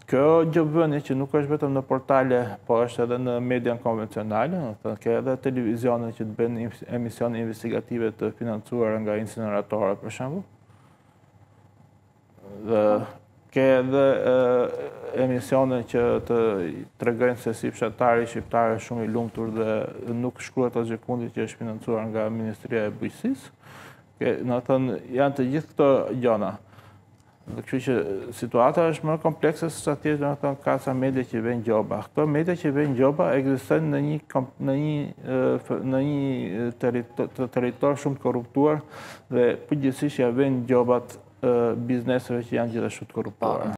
Kjo gjëvënie që nuk është vetëm në portale, po është edhe në median konvencionale, ka edhe televizione që të bëjnë emisione investigative të financuara nga incineratorë, për shembull. Dhe ke edhe emisione që të tregojnë se si fshatari shqiptar është shumë i lumtur dhe nuk shkruhet asgjë fundi që është financuar nga Ministria e Bujqësisë. Në thënë, janë të gjithë këto gjëra. Kështu që situata është më komplekse se sa thjesht domethënë ka sa media që vënë gjoba. Këto media që vënë gjoba ekzistojnë në një territor shumë të korruptuar dhe përgjithsisht ja vënë gjobat bizneseve që janë gjithashtu të korruptuara.